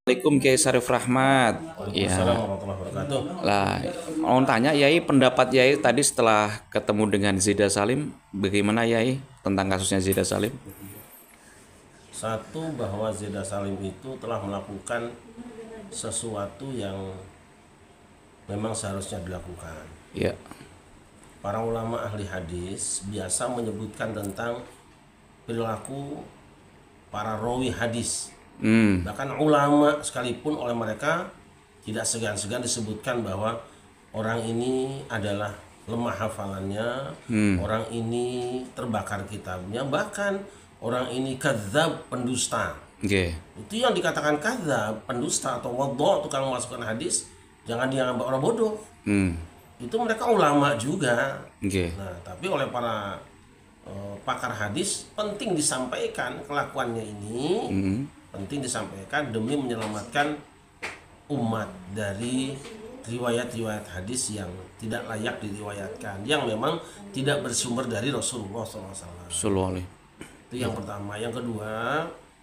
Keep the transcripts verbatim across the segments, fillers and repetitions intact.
Assalamualaikum Kiai Sarif Rahmat. Waalaikumsalam Ya, warahmatullahi wabarakatuh. lah mau tanya Yai pendapat Yai tadi setelah ketemu dengan Zida Salim, bagaimana Yai tentang kasusnya Zida Salim? Satu, bahwa Zeda Salim itu telah melakukan sesuatu yang memang seharusnya dilakukan. Ya, Para ulama ahli hadis biasa menyebutkan tentang perilaku para rawi hadis. hmm, Bahkan ulama sekalipun oleh mereka tidak segan-segan disebutkan bahwa orang ini adalah lemah hafalannya, orang ini terbakar kitabnya, bahkan orang ini kadzab, pendusta. oke, Itu yang dikatakan kadzab, pendusta atau wadho, tukang memasukkan hadis, jangan dianggap orang bodoh. hmm, Itu mereka ulama juga. oke, Nah, tapi oleh para eh, pakar hadis penting disampaikan kelakuannya ini, hmm, penting disampaikan demi menyelamatkan umat dari riwayat-riwayat hadis yang tidak layak diriwayatkan, yang memang tidak bersumber dari Rasulullah shallallahu alaihi wasallam. Sholawat. Itu yang pertama. Yang kedua,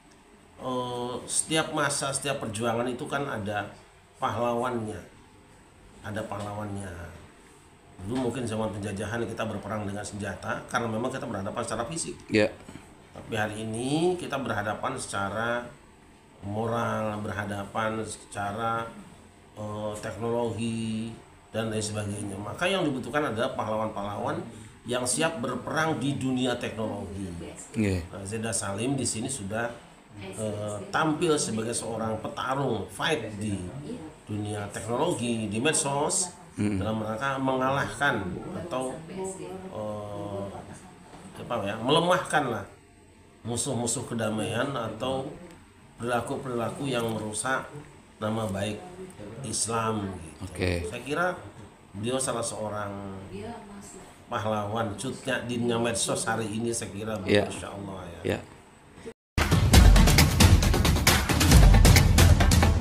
eh, setiap masa, setiap perjuangan itu kan ada pahlawannya, ada pahlawannya. Dulu mungkin zaman penjajahan kita berperang dengan senjata karena memang kita berhadapan secara fisik. Ya, Tapi hari ini kita berhadapan secara moral, berhadapan secara eh, teknologi dan lain sebagainya. Maka yang dibutuhkan adalah pahlawan-pahlawan yang siap berperang di dunia teknologi. oke, Nah, Zeda Salim di sini sudah eh, tampil sebagai seorang petarung fight di dunia teknologi, di medsos, dalam rangka mengalahkan atau eh, apa ya, melemahkan lah musuh-musuh kedamaian atau perilaku-perilaku yang merusak nama baik Islam gitu. oke, Saya kira beliau salah seorang pahlawan cutnya di dunia medsos hari ini, saya kira ya, Masya Allah ya. ya.